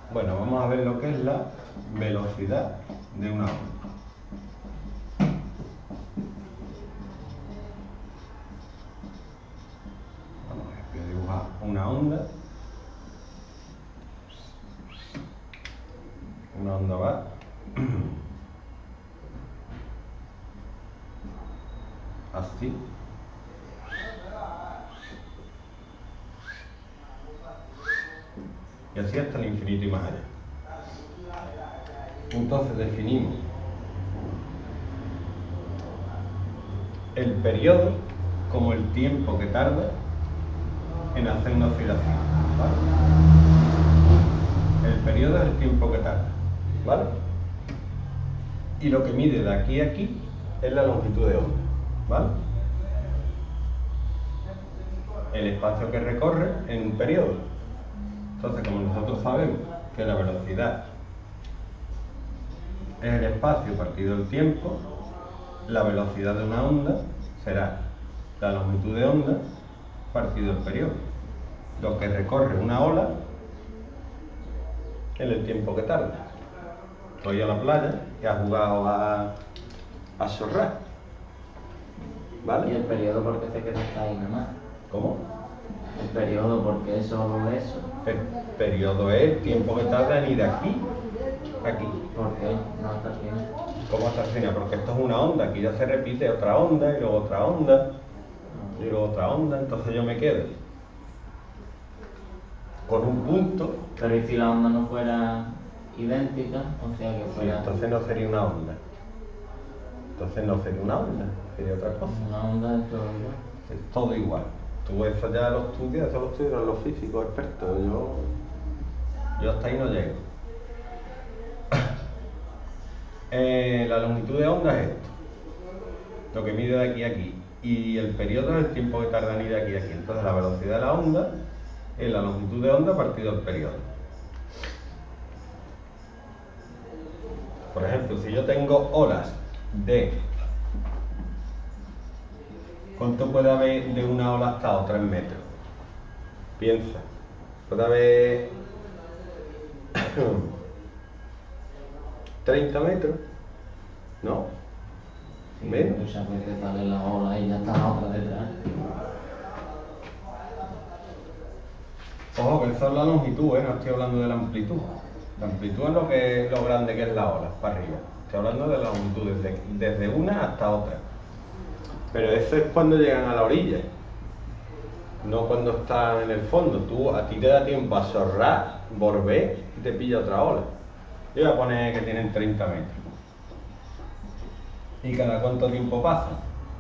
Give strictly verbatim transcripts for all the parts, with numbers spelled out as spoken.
Bueno, vamos a ver lo que es la velocidad de una onda. Vamos a ver, voy a dibujar una onda. Una onda va así. Y así hasta el infinito y más allá. Entonces definimos el periodo como el tiempo que tarda en hacer una oscilación, ¿vale? El periodo es el tiempo que tarda, ¿vale? Y lo que mide de aquí a aquí es la longitud de onda, ¿vale? El espacio que recorre en un periodo. Entonces, como nosotros sabemos que la velocidad es el espacio partido el tiempo, la velocidad de una onda será la longitud de onda partido el periodo. Lo que recorre una ola en el tiempo que tarda. Estoy a la playa y has jugado a, a chorrar, ¿vale? ¿Y el periodo por qué se queda hasta ahí nada más? ¿Cómo? El periodo, ¿por qué solo eso? El periodo es el tiempo que tarda en ir de aquí a aquí. ¿Por qué? No hasta el final. ¿Cómo hasta el final? Porque esto es una onda, aquí ya se repite otra onda y luego otra onda y luego otra onda, entonces yo me quedo con un punto. Pero ¿y si la onda no fuera idéntica? O sea que Sí, fuera... entonces no sería una onda. Entonces no sería una onda, sería otra cosa. Una onda es todo igual. Es todo igual. Tú eso ya lo estudias, eso lo estudian los físicos expertos. Yo, yo hasta ahí no llego. Eh, la longitud de onda es esto, lo que mide de aquí a aquí, y el periodo es el tiempo que tarda en ir de aquí a aquí. Entonces la velocidad de la onda es la longitud de onda partido el periodo. Por ejemplo, si yo tengo olas de... ¿Cuánto puede haber de una ola hasta otra en metros? Piensa, puede haber treinta metros, ¿no? Sí, Menos. muchas veces sale la ola y ya está la otra detrás. Ojo, que esa es la longitud, ¿eh? No estoy hablando de la amplitud. La amplitud es lo, que, lo grande que es la ola, para arriba. Estoy hablando de la longitud, desde, desde una hasta otra. Pero eso es cuando llegan a la orilla, no cuando están en el fondo. Tú, a ti te da tiempo a zorrar, volver y te pilla otra ola. Yo voy a poner que tienen treinta metros. ¿Y cada cuánto tiempo pasa?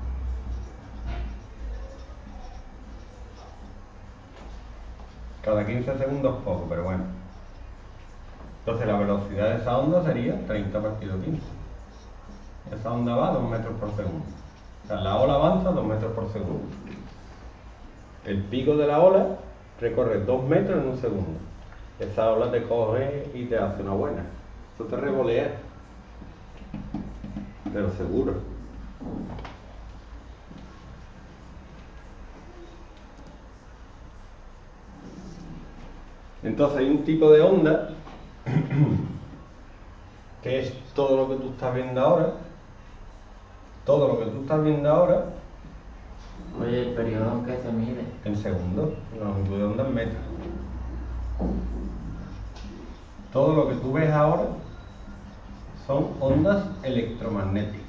Cada quince segundos poco, pero bueno. Entonces la velocidad de esa onda sería treinta partido quince. Esa onda va a dos metros por segundo. O sea, la ola avanza dos metros por segundo. El pico de la ola recorre dos metros en un segundo. Esa ola te coge y te hace una buena. Eso te revolea. Pero seguro. Entonces hay un tipo de onda que es todo lo que tú estás viendo ahora. Todo lo que tú estás viendo ahora. Oye, ¿el periodo en qué se mide? En segundos, la longitud de onda en metros. Todo lo que tú ves ahora son ondas electromagnéticas.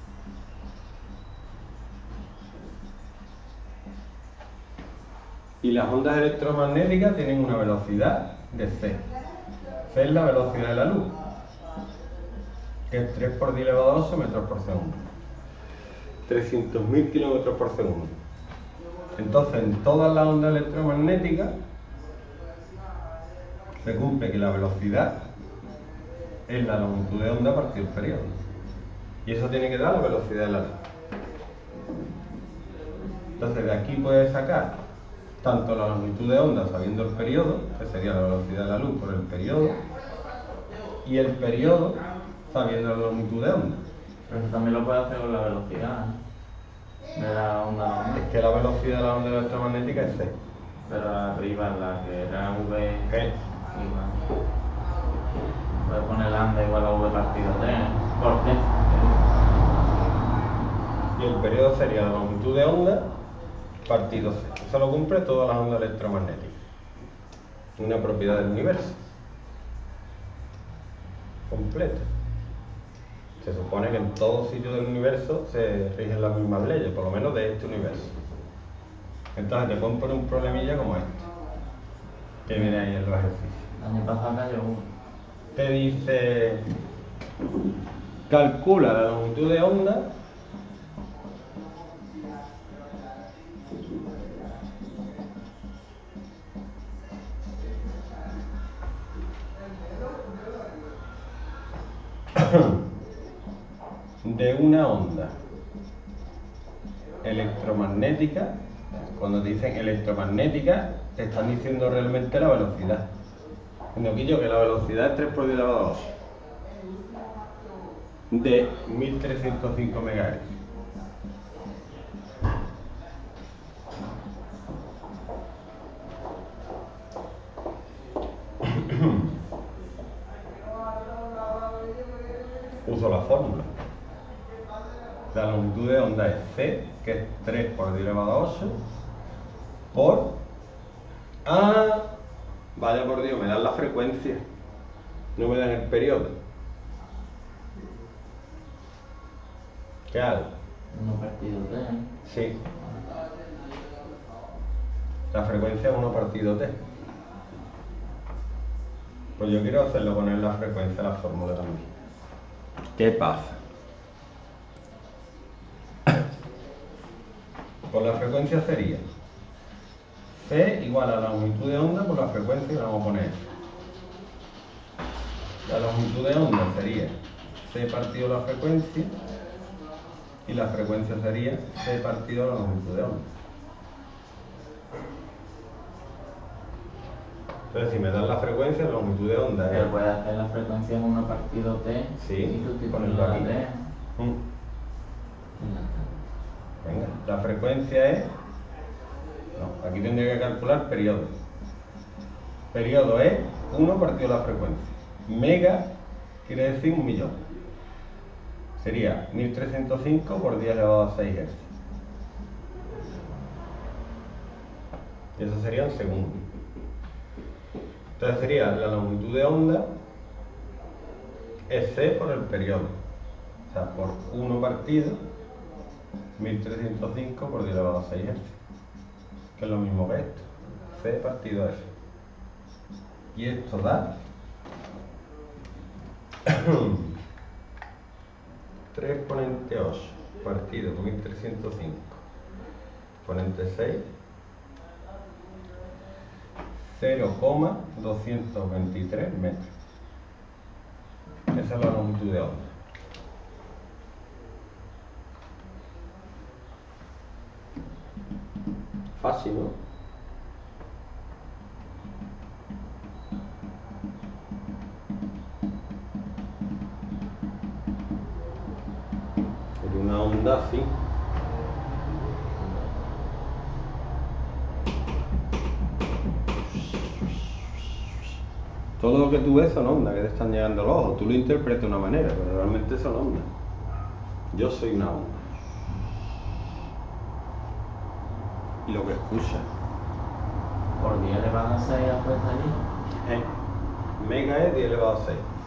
Y las ondas electromagnéticas tienen una velocidad de c. C es la velocidad de la luz, que es tres por diez elevado a ocho metros por segundo. trescientos mil kilómetros por segundo. Entonces, en todas las ondas electromagnéticas se cumple que la velocidad es la longitud de onda partido el periodo. Y eso tiene que dar la velocidad de la luz. Entonces, de aquí puedes sacar tanto la longitud de onda sabiendo el periodo, que sería la velocidad de la luz por el periodo, y el periodo sabiendo la longitud de onda. Pero eso también lo puede hacer con la velocidad, ¿eh? De la onda normal. Es que la velocidad de la onda electromagnética es c. Pero arriba, la que era v... G. Igual. partido T, ¿eh? Por T. Y el periodo sería la longitud de onda partido C. Eso lo cumple todas las ondas electromagnéticas. Una propiedad del universo. Completa. Se supone que en todo sitio del universo se rigen las mismas leyes, por lo menos de este universo. Entonces te pueden poner un problemilla como este, que viene ahí en los ejercicios. El año pasado cayó uno. Te dice, calcula la longitud de onda de una onda electromagnética. Cuando te dicen electromagnética, te están diciendo realmente la velocidad. No quillo que la velocidad es tres por diez elevado a ocho de mil trescientos cinco megahercios. Uso la fórmula. La longitud de onda es C, que es tres por diez elevado a ocho, por... ¡Ah! Vaya por Dios, me dan la frecuencia. No me dan el periodo. ¿Qué hago? uno partido T, ¿eh? Sí. La frecuencia es uno partido T. Pues yo quiero hacerlo, poner la frecuencia, la fórmula también. ¿Qué pasa? Pues la frecuencia sería C igual a la longitud de onda por la frecuencia, y le vamos a poner esto. La longitud de onda sería C partido la frecuencia y la frecuencia sería C partido la longitud de onda. Entonces, si me dan la frecuencia, la longitud de onda es... Pero puedes hacer la frecuencia en uno partido T Sí, y sustituir ponerlo la aquí. T. Mm. Venga, la frecuencia es... No, aquí tendría que calcular periodo. Periodo es uno partido la frecuencia. Mega quiere decir un millón. Sería mil trescientos cinco por diez elevado a seis hercios. Y eso sería un segundo. Entonces sería la longitud de onda es C por el periodo. O sea, por uno partido mil trescientos cinco por diez elevado a seis hercios. Que es lo mismo que esto. C partido F. Y esto da tres exponente ocho partido por mil trescientos cinco exponente seis, cero coma doscientos veintitrés metros. Esa es la longitud de onda. Fácil, ¿no? Es una onda así. Todo lo que tú ves son ondas que te están llegando a los ojos. Tú lo interpretas de una manera, pero realmente son ondas. Yo soy una onda. Y lo que escuchas. Por diez elevado a seis apuesta allí. Eh, mega es diez elevado a seis.